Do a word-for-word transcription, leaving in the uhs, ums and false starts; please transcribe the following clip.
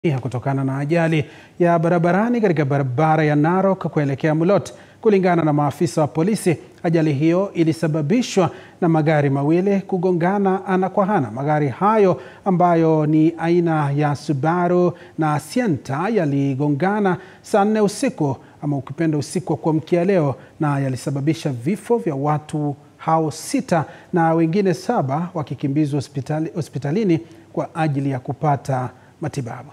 kutokana na ajali ya barabarani katika barabara ya Narok kuelekea Mulot. Kulingana na maafisa wa polisi, ajali hiyo ilisababishwa na magari mawili kugongana ana kwa ana. Magari hayo ambayo ni aina ya Subaru na Sienta yaligongana saa nne usiku ama ukipenda usiku wa kuamkia leo, na yalisababisha vifo vya watu hao sita na wengine saba wakikimbizwa hospitali, hospitalini kwa ajili ya kupata matibabu.